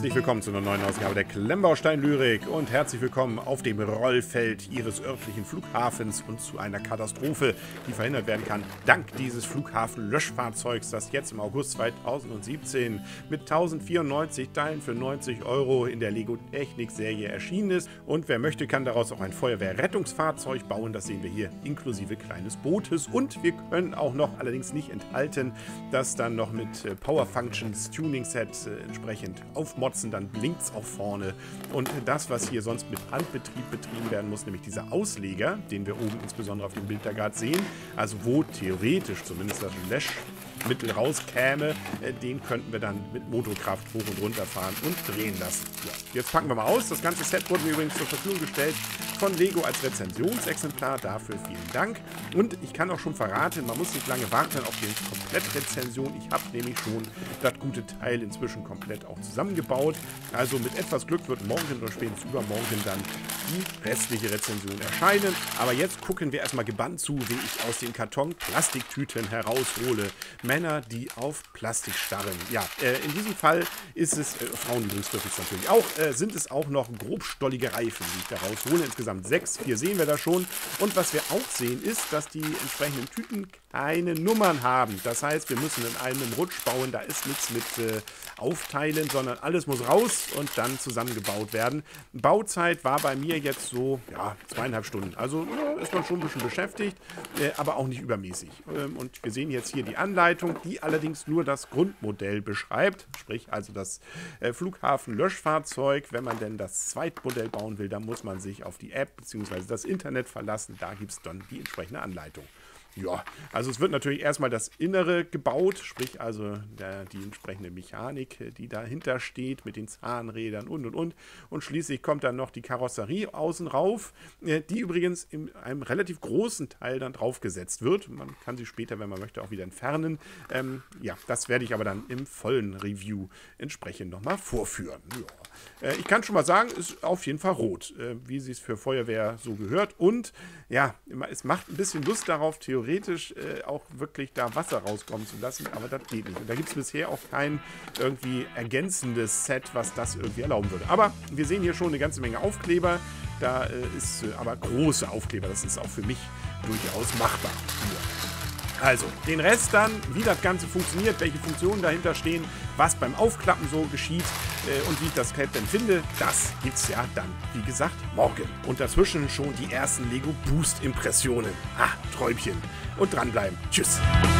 Herzlich willkommen zu einer neuen Ausgabe der Klemmbaustein-Lyrik und herzlich willkommen auf dem Rollfeld Ihres örtlichen Flughafens und zu einer Katastrophe, die verhindert werden kann, dank dieses Flughafenlöschfahrzeugs, das jetzt im August 2017 mit 1094 Teilen für 90 € in der Lego-Technik-Serie erschienen ist. Und wer möchte, kann daraus auch ein Feuerwehrrettungsfahrzeug bauen. Das sehen wir hier inklusive kleines Bootes. Und wir können auch noch, allerdings nicht enthalten, das dann noch mit Power Functions Tuning Set entsprechend aufmotzen, dann blinkt es auch vorne. Und das, was hier sonst mit Handbetrieb betrieben werden muss, nämlich dieser Ausleger, den wir oben insbesondere auf dem Bild da gerade sehen, also wo theoretisch zumindest das Löschmittel rauskäme, den könnten wir dann mit Motorkraft hoch und runter fahren und drehen lassen. Ja, jetzt packen wir mal aus. Das ganze Set wurde mir übrigens zur Verfügung gestellt von Lego als Rezensionsexemplar. Dafür vielen Dank. Und ich kann auch schon verraten, man muss nicht lange warten auf die Komplettrezension. Ich habe nämlich schon das gute Teil inzwischen komplett auch zusammengebaut. Also mit etwas Glück wird morgen oder spätestens übermorgen dann die restliche Rezension erscheinen. Aber jetzt gucken wir erstmal gebannt zu, wie ich aus den Karton Plastiktüten heraushole. Männer, die auf Plastik starren. Ja, in diesem Fall ist es, Frauen übrigens dürfen es natürlich auch, sind es auch noch grobstollige Reifen, die ich da raushole. Insgesamt 6. Hier sehen wir das schon. Und was wir auch sehen, ist, dass die entsprechenden Tüten keine Nummern haben. Das heißt, wir müssen in einem Rutsch bauen. Da ist nichts mit Aufteilen, sondern alles muss raus und dann zusammengebaut werden. Bauzeit war bei mir jetzt so, ja, 2,5 Stunden. Also ist man schon ein bisschen beschäftigt, aber auch nicht übermäßig. Und wir sehen jetzt hier die Anleitung, die allerdings nur das Grundmodell beschreibt. Sprich also das Flughafenlöschfahrzeug. Wenn man denn das Zweitmodell bauen will, dann muss man sich auf die App bzw. das Internet verlassen. Da gibt es dann die entsprechende Anleitung. Ja, also es wird natürlich erstmal das Innere gebaut, sprich also die entsprechende Mechanik, die dahinter steht mit den Zahnrädern und. Und schließlich kommt dann noch die Karosserie außen rauf, die übrigens in einem relativ großen Teil dann draufgesetzt wird. Man kann sie später, wenn man möchte, auch wieder entfernen. Ja, das werde ich aber dann im vollen Review entsprechend nochmal vorführen. Ja. Ich kann schon mal sagen, ist auf jeden Fall rot, wie sie es für Feuerwehr so gehört. Und ja, es macht ein bisschen Lust darauf, theoretisch auch wirklich da Wasser rauskommen zu lassen, aber das geht nicht. Und da gibt es bisher auch kein irgendwie ergänzendes Set, was das irgendwie erlauben würde. Aber wir sehen hier schon eine ganze Menge Aufkleber. Da ist aber große Aufkleber. Das ist auch für mich durchaus machbar. Also, den Rest dann, wie das Ganze funktioniert, welche Funktionen dahinter stehen, was beim Aufklappen so geschieht und wie ich das Cape denn finde, das gibt's ja dann, wie gesagt, morgen. Und dazwischen schon die ersten Lego Boost Impressionen. Ah, Träumchen. Und dranbleiben. Tschüss.